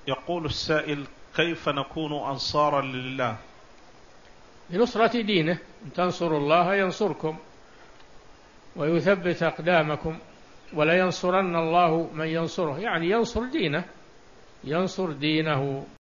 يقول السائل: كيف نكون أنصارا لله؟ بنصرة دينه، إن تنصروا الله ينصركم ويثبت أقدامكم، ولا ينصرن الله من ينصره، يعني ينصر دينه، ينصر دينه.